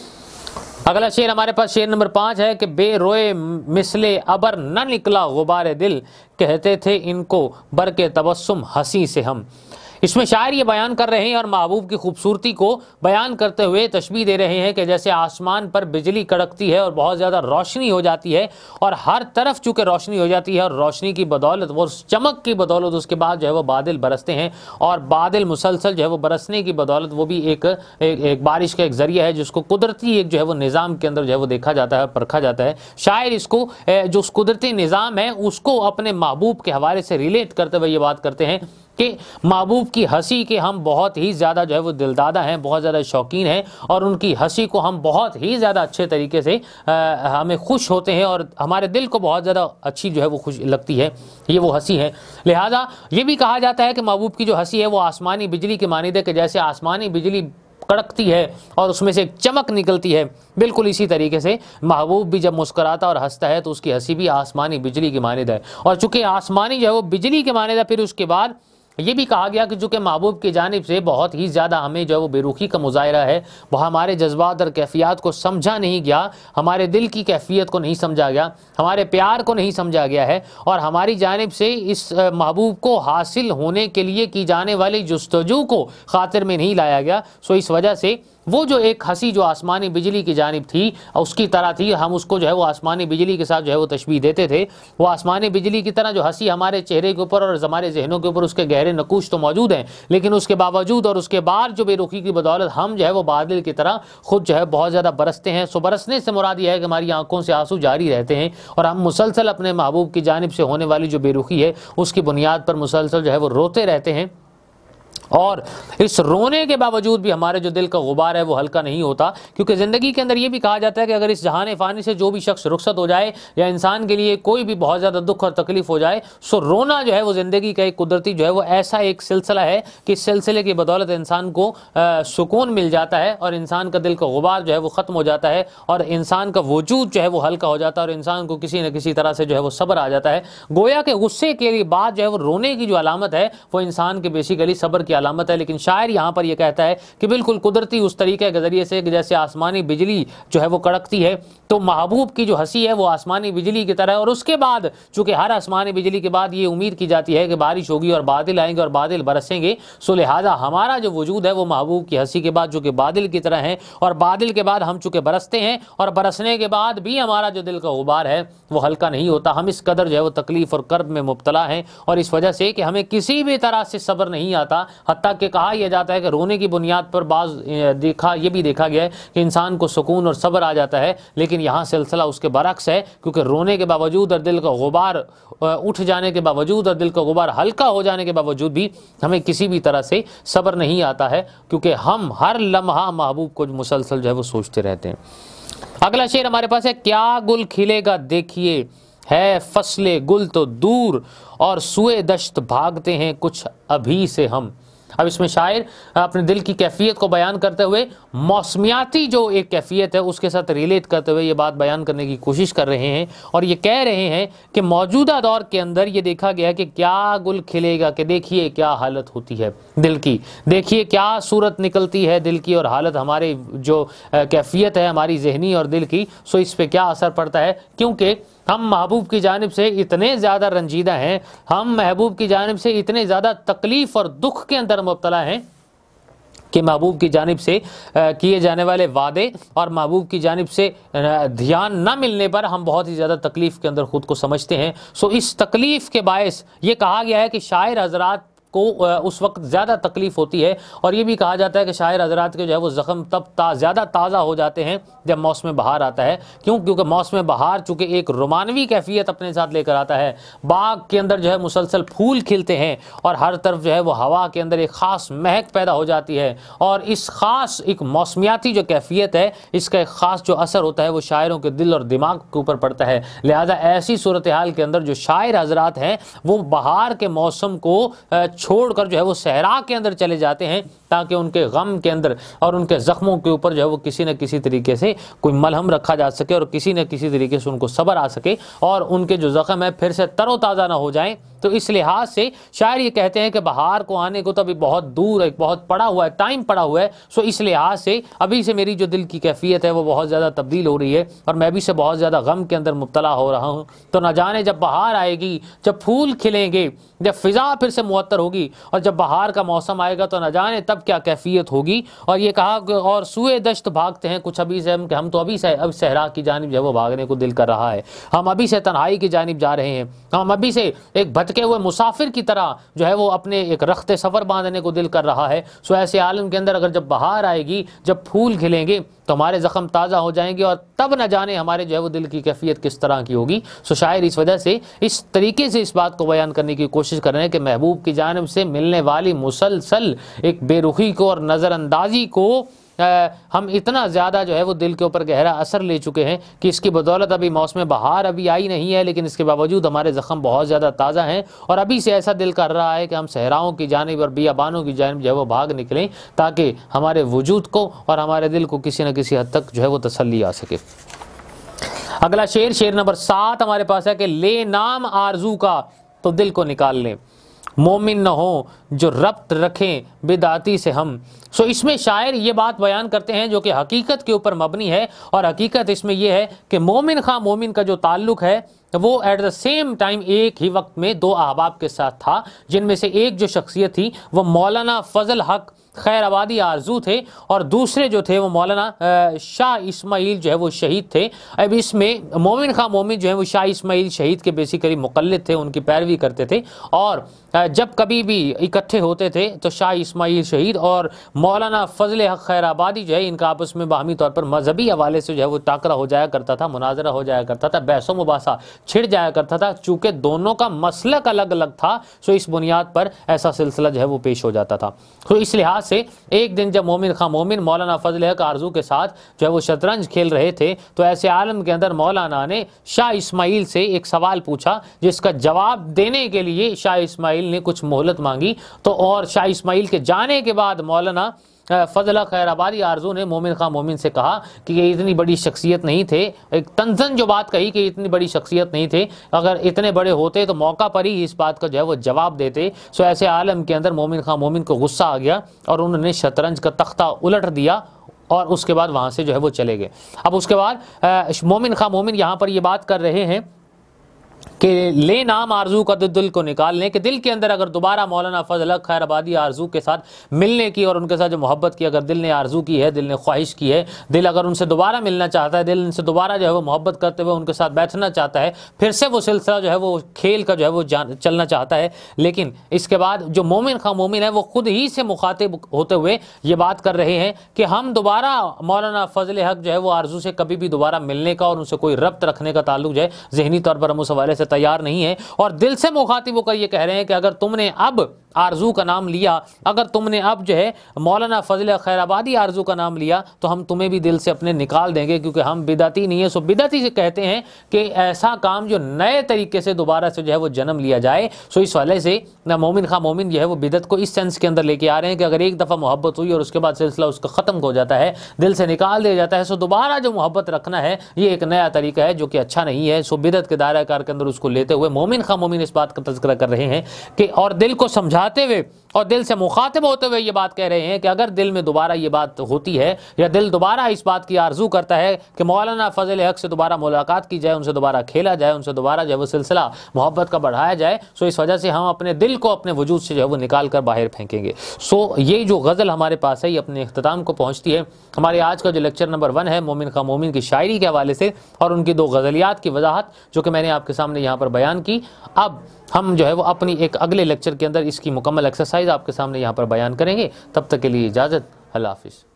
अगला शेर हमारे पास शेर नंबर 5 है कि बेरोए मिसले अबर न निकला गुबारे दिल, कहते थे इनको बरके तबस्सुम हंसी से हम। इसमें शायर ये बयान कर रहे हैं और महबूब की खूबसूरती को बयान करते हुए तशबीह दे रहे हैं कि जैसे आसमान पर बिजली कड़कती है और बहुत ज़्यादा रोशनी हो जाती है और हर तरफ चूँकि रोशनी हो जाती है और रोशनी की बदौलत, वो चमक की बदौलत उसके बाद जो है वो बादल बरसते हैं, और बादल मुसलसल जो है वो बरसने की बदौलत वो भी एक बारिश का एक ज़रिया है जिसको कुदरती एक जो है वो निज़ाम के अंदर जो है वो देखा जाता है, परखा जाता है। शायर इसको जो उस कुदरती निज़ाम है उसको अपने महबूब के हवाले से रिलेट करते हुए ये बात करते हैं कि महबूब की हंसी के हम बहुत ही ज़्यादा जो है वो दिलदादा हैं, बहुत ज़्यादा शौकीन हैं, और उनकी हंसी को हम बहुत ही ज़्यादा अच्छे तरीके से हमें खुश होते हैं और हमारे दिल को बहुत ज़्यादा अच्छी जो है वो खुश लगती है, ये वो हंसी है। लिहाजा ये भी कहा जाता है कि महबूब की जो हंसी है वो आसमानी बिजली के मानिंद है कि जैसे आसमानी बिजली कड़कती है और उसमें से एक चमक निकलती है, बिल्कुल इसी तरीके से महबूब भी जब मुस्कुराता और हंसता है तो उसकी हंसी भी आसमानी बिजली की मानिंद है। और चूँकि आसमानी जो है वो बिजली के मानिंद है, फिर उसके बाद ये भी कहा गया कि चूँकि महबूब की जानिब से बहुत ही ज़्यादा हमें जो है वो बेरुखी का मुजाहरा है, वह हमारे जज्बात और कैफियत को समझा नहीं गया, हमारे दिल की कैफियत को नहीं समझा गया, हमारे प्यार को नहीं समझा गया है, और हमारी जानिब से इस महबूब को हासिल होने के लिए की जाने वाली जुस्तजू को खातिर में नहीं लाया गया। सो इस वजह से वो जो एक हंसी जो आसमानी बिजली की जानिब थी उसकी तरह थी, हम उसको जो है वो आसमानी बिजली के साथ जो है वो तशबीह देते थे। वो आसमानी बिजली की तरह जो हंसी हमारे चेहरे के ऊपर और हमारे जहनों के ऊपर उसके गहरे नकूश तो मौजूद हैं, लेकिन उसके बावजूद और उसके बाद जो बेरुखी की बदौलत हम जो है वो बादल की तरह खुद जो है बहुत ज़्यादा बरसते हैं। सो बरसने से मुराद यह है कि हमारी आंखों से आंसू जारी रहते हैं और हम मुसलसल अपने महबूब की जानिब से होने वाली जो बेरुखी है उसकी बुनियाद पर मुसलसल जो है वो रोते रहते हैं। और इस रोने के बावजूद भी हमारे जो दिल का गुबार है वो हल्का नहीं होता, क्योंकि ज़िंदगी के अंदर ये भी कहा जाता है कि अगर इस जहान फ़ानी से जो भी शख्स रुखसत हो जाए या इंसान के लिए कोई भी बहुत ज़्यादा दुख और तकलीफ़ हो जाए, सो रोना जो है वो ज़िंदगी का एक कुदरती जो है वो ऐसा एक सिलसिला है कि इस सिलसिले की बदौलत इंसान को सुकून मिल जाता है और इंसान का दिल का गुबार जो है वो ख़त्म हो जाता है और इंसान का वजूद जो है वो हल्का हो जाता है और इंसान को किसी न किसी तरह से जो है वो सब्र आ जाता है। गोया के गुस्से के बाद जो है वो रोने की जो अलामत है वो इंसान के बेसिकली सब्र की अलामत है। लेकिन शायर यहाँ पर यह कहता है कि बिल्कुल कुदरती उस तरीके के ज़रिए से कि जैसे आसमानी बिजली जो है वो कड़कती है, तो महबूब की जो हंसी है वो आसमानी बिजली की तरह है। और उसके बाद चूँकि हर आसमानी बिजली के बाद ये उम्मीद की जाती है कि बारिश होगी और बादल आएंगे और बादल बरसेंगे, सो लिहाजा हमारा जो वजूद है वो महबूब की हंसी के बाद जो कि बादल की तरह है, और बादल के बाद हम चूँकि बरसते हैं और बरसने के बाद भी हमारा जो दिल का गुबार है वो हल्का नहीं होता। हम इस कदर जो है वो तकलीफ़ और कर्ब में मुब्तला हैं और इस वजह से कि हमें किसी भी तरह से सब्र नहीं आता। हत्ता कि कहा यह जाता है कि रोने की बुनियाद पर ये भी देखा गया है कि इंसान को सुकून और सब्र आ जाता है, लेकिन यहाँ सिलसिला उसके बरक्स है, क्योंकि रोने के बावजूद और दिल का गुबार उठ जाने के बावजूद और दिल का गुबार हल्का हो जाने के बावजूद भी हमें किसी भी तरह से सब्र नहीं आता है, क्योंकि हम हर लम्हा महबूब को मुसलसल जो है वो सोचते रहते हैं। अगला शेर हमारे पास है, क्या गुल खिलेगा देखिए है फसले गुल तो दूर और सुए दश्त भागते हैं कुछ अभी से हम। अब इसमें शायर अपने दिल की कैफियत को बयान करते हुए मौसमियाती जो एक कैफियत है उसके साथ रिलेट करते हुए ये बात बयान करने की कोशिश कर रहे हैं और ये कह रहे हैं कि मौजूदा दौर के अंदर ये देखा गया कि क्या गुल खिलेगा, कि देखिए क्या हालत होती है दिल की, देखिए क्या सूरत निकलती है दिल की और हालत हमारे जो कैफियत है हमारी जहनी और दिल की, सो इस पर क्या असर पड़ता है। क्योंकि हम महबूब की जानिब से इतने ज़्यादा रंजीदा हैं, हम महबूब की जानिब से इतने ज़्यादा तकलीफ़ और दुख के अंदर मुब्तला हैं कि महबूब की जानिब से किए जाने वाले वादे और महबूब की जानिब से ध्यान न मिलने पर हम बहुत ही ज़्यादा तकलीफ़ के अंदर ख़ुद को समझते हैं। सो इस तकलीफ़ के बायस ये कहा गया है कि शायर हज़रात को उस वक्त ज़्यादा तकलीफ़ होती है, और ये भी कहा जाता है कि शायर हज़रात के जो है वो ज़ख़म तब ज़्यादा ताज़ा हो जाते हैं जब मौसम बहार आता है। क्यों? क्योंकि मौसम बहार चूँकि एक रोमानवी कैफियत अपने साथ लेकर आता है, बाग के अंदर जो है मुसलसल फूल खिलते हैं और हर तरफ जो है वो हवा के अंदर एक ख़ास महक पैदा हो जाती है, और इस ख़ास एक मौसमियाती जो कैफियत है इसका एक ख़ास जो असर होता है वो शायरों के दिल और दिमाग के ऊपर पड़ता है। लिहाजा ऐसी सूरत हाल के अंदर जो शायर हज़रात हैं वो बहार के मौसम को छोड़कर जो है वो सहरा के अंदर चले जाते हैं ताकि उनके गम के अंदर और उनके ज़ख्मों के ऊपर जो है वो किसी न किसी तरीके से कोई मलहम रखा जा सके और किसी न किसी तरीके से उनको सब्र आ सके और उनके जो ज़ख्म है फिर से तरोताज़ा ना हो जाएं। तो इस लिहाज से शायर ये कहते हैं कि बहार को आने को तो अभी बहुत दूर है, बहुत पड़ा हुआ है, टाइम पड़ा हुआ है। सो इस लिहाज से अभी से मेरी जो दिल की कैफियत है वो बहुत ज़्यादा तब्दील हो रही है और मैं भी से बहुत ज़्यादा गम के अंदर मुब्तला हो रहा हूँ। तो न जाने जब बहार आएगी, जब फूल खिलेंगे, जब फ़िज़ा फिर से मुअत्तर होगी और जब बहार का मौसम आएगा तो न जाने तब क्या कैफियत होगी। और ये कहा और सुए दश्त भागते हैं कुछ अभी से हम तो अभी से अब सहरा की जानिब जो है वो भागने को दिल कर रहा है, हम अभी से तन्हाई की जानिब जा रहे हैं, हम अभी से एक भटके हुए मुसाफिर की तरह जो है वो अपने एक रख्ते सफ़र बांधने को दिल कर रहा है। सो ऐसे आलम के अंदर अगर जब बहार आएगी, जब फूल खिलेंगे तो हमारे ज़ख़म ताज़ा हो जाएंगे और तब न जाने हमारे जो है वो दिल की कैफियत किस तरह की होगी। सो शायर इस वजह से इस तरीके से इस बात को बयान करने की कोशिश कर रहे हैं कि महबूब की जानिब से मिलने वाली मुसलसल एक बेरुखी को और नज़रअंदाजी को हम इतना ज़्यादा जो है वो दिल के ऊपर गहरा असर ले चुके हैं कि इसकी बदौलत अभी मौसम बहार अभी आई नहीं है, लेकिन इसके बावजूद हमारे ज़ख़म बहुत ज़्यादा ताज़ा हैं और अभी से ऐसा दिल कर रहा है कि हम सहराओं की जानिब और बियाबानों की जानिब जो है वो भाग निकलें ताकि हमारे वजूद को और हमारे दिल को किसी न किसी हद तक जो है वो तसल्ली आ सके। अगला शेर नंबर 7 हमारे पास है कि ले नाम आरजू का तो दिल को निकाल लें, मोमिन न हो जो रब्त रखें बिदाती से हम। सो इसमें शायर ये बात बयान करते हैं जो कि हकीकत के ऊपर मबनी है और हकीकत इसमें यह है कि मोमिन खां मोमिन का जो ताल्लुक़ है वो एट द सेम टाइम एक ही वक्त में दो अहबाब के साथ था, जिनमें से एक जो शख्सियत थी वो मौलाना फजल हक खैर आबादी आरजू थे और दूसरे जो थे वो मौलाना शाह इस्माइल जो है वो शहीद थे। अब इसमें मोमिन खां मोमिन जो है वो शाह इस्माइल शहीद के बेसिकली मुक़ल्लिद थे, उनकी पैरवी करते थे और जब कभी भी इकट्ठे होते थे तो शाह इस्माइल शहीद और मौलाना फजल हक खैर आबादी जो है इनका आपस में बाहमी तौर पर मजहबी हवाले से जो है वो टाकरा हो जाया करता था, मुनाजरा हो जाया करता था, बहस व मुबासा छिड़ जाया करता था। चूंकि दोनों का मसलक अलग अलग था, सो इस बुनियाद पर ऐसा सिलसिला जो है वो पेश हो जाता था। तो इस लिहाज से एक दिन जब मोमिन खां मोमिन मौलाना फजल हक आरजू के साथ जो है वो शतरंज खेल रहे थे, तो ऐसे आलम के अंदर मौलाना ने शाह इस्माइल से एक सवाल पूछा, जिसका जवाब देने के लिए शाह इस्माइल ने कुछ मोहलत मांगी। तो और शाह इस्माइल के जाने के बाद मौलाना फजल खैराबादी आरजू ने मोमिन खां मोमिन से कहा कि ये इतनी बड़ी शख्सियत नहीं थे, एक तंजन जो बात कही कि इतनी बड़ी शख्सियत नहीं थे, अगर इतने बड़े होते तो मौका पर ही इस बात का जो है वो जवाब देते। सो ऐसे आलम के अंदर मोमिन खां मोमिन को गुस्सा आ गया और उन्होंने शतरंज का तख्ता उलट दिया और उसके बाद वहाँ से जो है वो चले गए। अब उसके बाद मोमिन खां मोमिन यहाँ पर ये बात कर रहे हैं कि ले नाम आरजू का दिल को निकाल लें, कि दिल के अंदर अगर दोबारा मौलाना फजल हक खैराबादी आरजू के साथ मिलने की और उनके साथ जो मोहब्बत की अगर दिल ने आरजू की है, दिल ने ख्वाहिश की है, दिल अगर उनसे दोबारा मिलना चाहता है, दिल उनसे दोबारा जो है वो मोहब्बत करते हुए उनके साथ बैठना चाहता है, फिर से वो सिलसिला जो है वो खेल का जो है वो चलना चाहता है। लेकिन इसके बाद जो मोमिन खां मोमिन है वो खुद ही से मुखातिब होते हुए ये बात कर रहे हैं कि हम दोबारा मौलाना फजल हक जो है वो आरजू से कभी भी दोबारा मिलने का और उनसे कोई रब्त रखने का ताल्लुक जो है ज़हनी तौर पर हम उस हवाले से तैयार नहीं है। और दिल से मुखातिब होकर ये कह रहे हैं कि अगर तुमने अब आरजू का नाम लिया, अगर तुमने अब जो है मौलाना फजल खैराबादी आरजू का नाम लिया, तो हम तुम्हें भी दिल से अपने निकाल देंगे, क्योंकि हम बिदअती नहीं है। सो बिदअती से कहते हैं कि ऐसा काम जो नए तरीके से दोबारा से जो है वो जन्म लिया जाए। सो इस वाले से मोमिन खां मोमिन जो है वो बिदअत को इस सेंस के अंदर लेके आ रहे हैं कि अगर एक दफ़ा मोहब्बत हुई और उसके बाद सिलसिला उसका ख़त्म हो जाता है, दिल से निकाल दिया जाता है, सो दोबारा जो मोहब्बत रखना है ये एक नया तरीका है जो कि अच्छा नहीं है। सो बिदअत के दायरा कार के अंदर उसको लेते हुए मोमिन खां मोमिन इस बात का तज़किरा कर रहे हैं कि और दिल को समझाते हुए और दिल से मुखातिब होते हुए ये बात कह रहे हैं कि अगर दिल में दोबारा ये बात होती है या दिल दोबारा इस बात की आरजू करता है कि मौलाना फजल हक से दोबारा मुलाकात की जाए, उनसे दोबारा खेला जाए, उनसे दोबारा जो है वो सिलसिला मोहब्बत का बढ़ाया जाए, सो इस वजह से हम अपने दिल को अपने वजूद से जो है वो निकाल कर बाहर फेंकेंगे। सो ये जो गज़ल हमारे पास है ये अपने इख्तिताम को पहुँचती है। हमारे आज का जो लेक्चर नंबर 1 है मोमिन खां मोमिन की शायरी के हवाले से और उनकी 2 गज़लियात की वजाहत जो कि मैंने आपके सामने यहाँ पर बयान की। अब हम जो है वो अपनी एक अगले लेक्चर के अंदर इसकी मुकम्मल एक्सरसाइज आपके सामने यहाँ पर बयान करेंगे। तब तक के लिए इजाज़त, अल्लाह हाफ़िज़।